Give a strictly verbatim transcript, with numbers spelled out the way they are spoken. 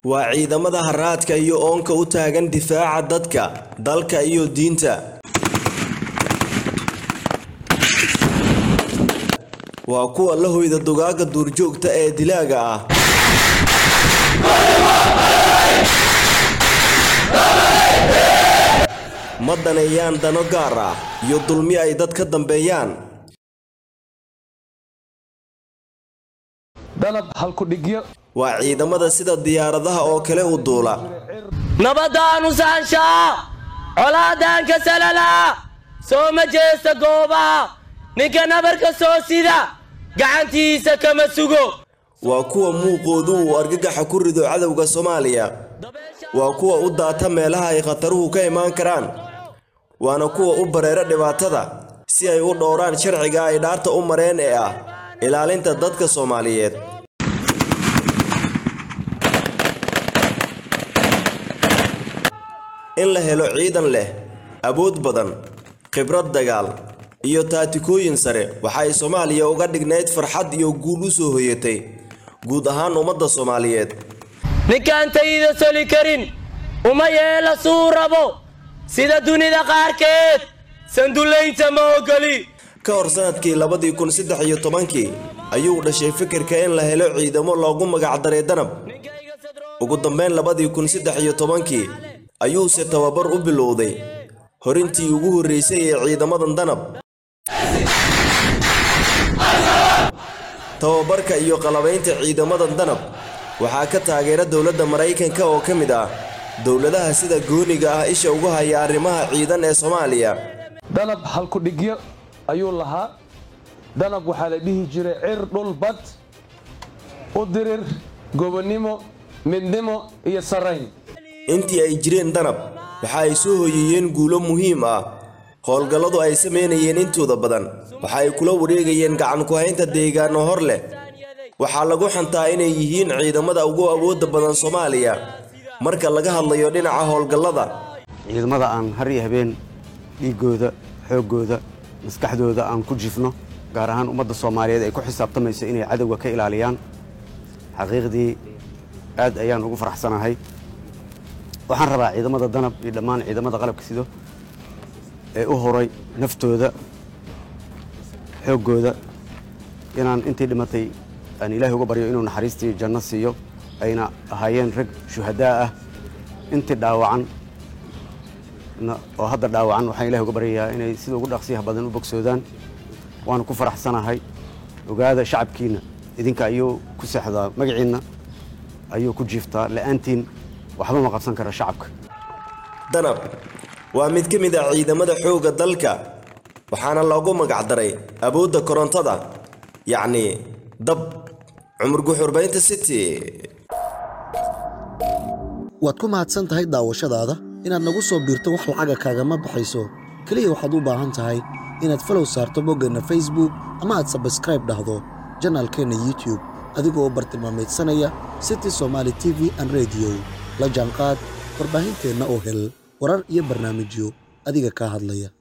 waa ciidamada haraadka iyo oonka u taagan difaaca dadka dalka iyo diinta waa kuwa la hoyda dugaaga duurjoogta ee dilaaga ah madanayaan dano gaar ah iyo dulmi ay dad ka dambeeyaan danab halku dhigyo waa ciidamada sida diyaaradaha oo kale u duula nabadaanu saanshaa colaadaanka salala soo ma jeesta goobaha ninka nabarka soo sida gacantiisa kama sugo waa kuwa muuqoodu uu argagaxa ku rido cadawga Soomaaliya waa kuwa u daata meelaha ay khataruhu ka imaan karaan waana kuwa u bareera dhibaatada si ay u dhowraan sharciga ay dhaarta u mareen ee ah ilaalinta dadka Soomaaliyeed in la helo ciidan leh awood badan khibrad dagaal iyo taatikooyin sare waxay Soomaaliya uga dhignayd farxad iyo guul u soo hoyatay guud ahaan ummadda Soomaaliyeed ninkaan tayda soli karin uma yeela suurabo sida dunida qaarkeed sanduleynta ma ogoli ka hor sanadkii labadii kun saddex iyo tobankii ayuu dhashay fikirka in la helo ciidamo loogu magac daray Danab ugu dambeyn labadii kun saddex iyo tobankii ayuu si tababar u bilowday horintii ugu horeysay ee ciidamadan Danab tababarka iyo qalabaynta ciidamadan Danab waxaa ka taageera dawladda Mareykanka oo ka mid ah dawladaha sida gooniga ah isha ugu haya arrimaha ciidan ee Soomaaliya danab halku dhigyo ayuu lahaa danab waxaa la dhihi jiray cir dhul bad u dirir gobonimo midnimo iyo sarayn intii ay jireen Danab waxa ay soo hoyiyeen guulo muhiim ah howlgalladu ay sameynayeen intooda badan waxa ay kula wareegayeen gacan ku haynta deegaano hor leh waxa lagu xantaa inay yihiin ciidamada ugu awoodda badan Soomaaliya marka laga hadlayo dhinaca howlgallada ciidamada aan har iyo habeen dhiigooda xoogooda maskaxdooda aan ku jifno gaar ahaan ummadda Soomaaliyeed ay ku xisaabtamayso inay cadawga ka ilaaliyaan xaqiiqdii aad ayaan ugu faraxsanahay waxaan rabaa ciidamada Danab iyo dhammaan ciidamada qalabka sido ee u horay naftooda xoogooda inaan intii dhimatay aan Ilaahay uga baryo inuu naxariistii janno siiyo ayna ahaayeen rag shuhadaa ah intii dhaawacan oo hadda dhaawacan waxaan Ilaahay uga baryayaa inay sida ugu dhaqsiyaha badan u bogsoodaan waan ku faraxsanahay ogaada shacabkiina idinka ayuu ku saxdaa magaciina ayuu ku jiiftaa la'aantiin waxba ma qabsan kara shacabka Danab waa mid ka mid ah ciidamada xoogga dalka waxaana loogu magac daray awoodda korontada yacni dab cumar guxurbaynta city waad ku mahadsan tahay daawashadaada inaad nagu soo biirto wax lacaga kaagama baxayso kaliya waxaad u baahan tahay inaad follow saarto boggeenna Facebook ama aad subscribe dhahdo channelkeena YouTube adigoo bartilmaameedsanaya City Somali T V and Radio la jaanqaad warbaahinteena oo hel warar iyo barnaamijyo adiga ka hadlaya